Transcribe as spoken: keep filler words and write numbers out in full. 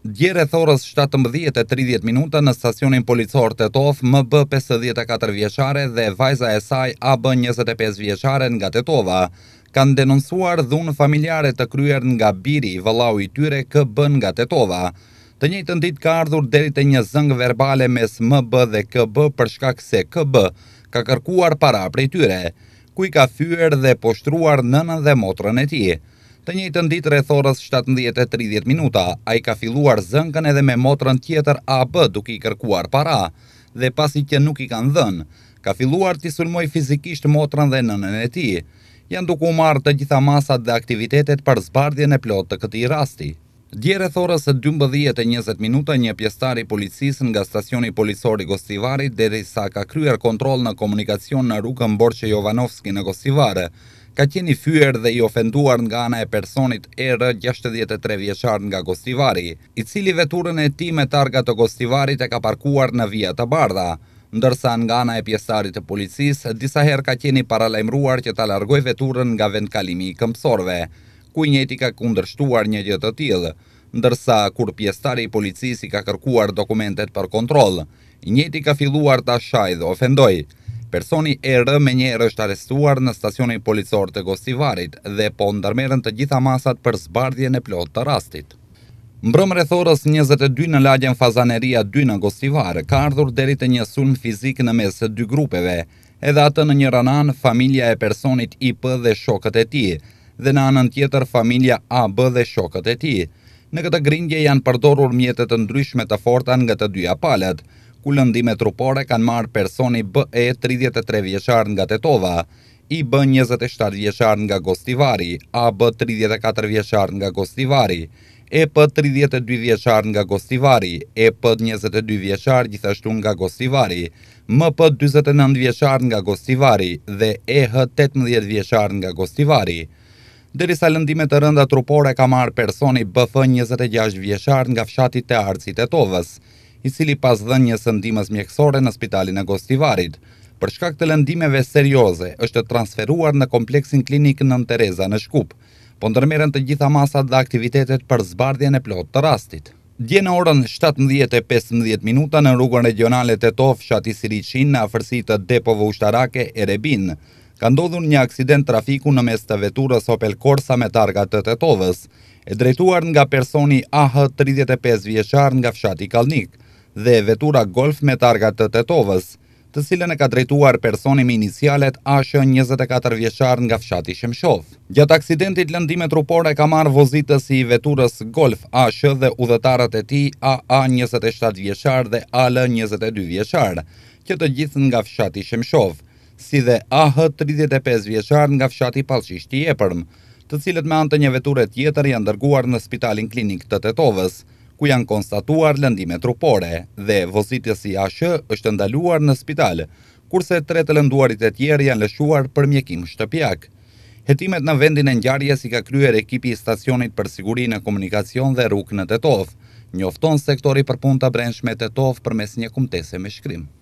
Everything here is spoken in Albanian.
Dje rreth orës shtatëmbëdhjetë e tridhjetë minuta në stacionin policor Tetov, M B pesëdhjetë e katër vjeçare dhe vajza e saj A B njëzet e pesë vjeçare nga Tetova kanë denoncuar dhunë familjare të kryer nga biri i vëllau i tyre K B nga Tetova. Të njëjtën ditë ka ardhur deri te një zëng verbale mes M B dhe K B për shkak se K B ka kërkuar para prej tyre, ku i ka thyer dhe poshtruar nënën dhe motrën e tij. Të njëjtën ditë rreth orës shtatëmbëdhjetë e tridhjetë minuta, ai ka filluar zënkën edhe me motrën tjetër A B duke i kërkuar para, dhe pasi që nuk i kanë dhënë, ka filluar t'i sulmoj fizikisht motrën dhe nënën e tij. Janë duke u marrë të gjitha masat dhe aktivitetet për zbardhjen e plotë të këtij rasti. Dje rreth orës dymbëdhjetë e njëzet minuta, një pjesëtar i policisë nga stacioni policor i Gostivarit, derisa ka kryer kontroll në komunikacion në rrugën Borçe Jovanovski në Gostivar, ka qenë i fyer dhe i ofenduar nga ana e personit E R gjashtëdhjetë e tre vjeçar nga Gostivari, i cili veturën e tij me targa të Gostivarit e ka parkuar në vija të bardha, ndërsa nga ana e pjesëtarit të policisë disa herë ka qenë i paralajmëruar që ta largojë veturën nga vendkalimi i këmbësorëve, ku i njëjti ka kundërshtuar një gjë të tillë, ndërsa kur pjesëtari i policisë i ka kërkuar dokumentet për kontroll, i njëjti ka filluar ta shajë dhe ofendoi. Personi E R menjëherë është arrestuar në stacionin policor të Gostivarit dhe po ndërmerren të gjitha masat për zbardhjen e plotë të rastit. Mbrëm rreth orës njëzet e dy në lagjen Fazaneria dy në Gostivar, ka ardhur deri te një sulm fizik në mes të dy grupeve, edhe atë në një anë familja e personit I P dhe shokët e tij, dhe në anën tjetër familja A B dhe shokët e tij. Në këtë grindje janë përdorur mjete të ndryshme të forta nga të dyja palët, ku lëndime trupore kanë marrë personi B E tridhjetë e tre vjeçar nga Tetova, I B njëzet e shtatë vjeçar nga Gostivari, A B tridhjetë e katër vjeçar nga Gostivari, E P tridhjetë e dy vjeçar nga Gostivari, E P njëzet e dy vjeçar gjithashtu nga Gostivari, M P dyzet e nëntë vjeçar nga Gostivari dhe E H tetëmbëdhjetë vjeçar nga Gostivari. Derisa lëndime të rënda trupore ka marrë personi B F njëzet e gjashtë vjeçar nga fshati Te Arci i Tetovës, i cili pas dhënies së ndihmës mjekësore në spitalin e Gostivarit, për shkak të lëndimeve serioze, është transferuar në kompleksin klinik Nën Tereza në Shkup, po ndërmerren të gjitha masat dhe aktivitetet për zbardhjen e plotë të rastit. Dje në orën shtatëmbëdhjetë e pesëmbëdhjetë minuta në rrugën regionale Tetov, fshati Siriçin, në afërsi të depove ushtarake Erebin, ka ndodhur një aksident trafiku në mes të veturës Opel Corsa me targa të Tetovës, e drejtuar nga personi A H tridhjetë e pesë vjeçar nga fshati Kallnik, dhe vetura Golf me targa të Tetovës, të cilën e ka drejtuar personi me inicialet A S H njëzet e katër vjeçar nga fshati Shemshov. Gjatë aksidentit lëndime trupore ka marrë vozitësi i veturës Golf A S H dhe udhëtarët e tij A A njëzet e shtatë vjeçar dhe A L njëzet e dy vjeçar, që të gjithë nga fshati Shemshov, si dhe A H tridhjetë e pesë vjeçar nga fshati Pallçishti i Epërm, të cilët me anë të një veture tjetër janë dërguar në spitalin klinik të Tetovës, ku janë konstatuar lëndime trupore, dhe vozitësi A S H është ndaluar në spital, kurse tre të lënduarit e tjerë janë lëshuar për mjekim shtëpiak. Hetimet në vendin e ngjarjes i ka kryer ekipi i stacionit për sigurinë e komunikacion dhe rrugë në Tetov, njofton sektori për punë të brendshme Tetov përmes një kumtese me shkrim.